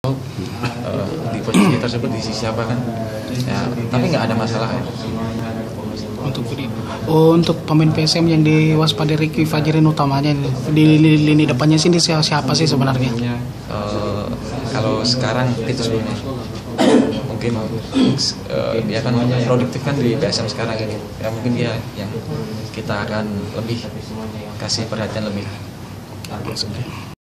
di posisi tersebut di sisi apa kan ya, tapi nggak ada masalah ya. Untuk pemain PSM yang diwaspadai Ricky Fajrin utamanya di lini depannya sini siapa sih sebenarnya? Kalau sekarang itu sebenarnya mungkin dia kan produktif kan di PSM sekarang ini ya, mungkin dia yang kita akan lebih kasih perhatian lebih.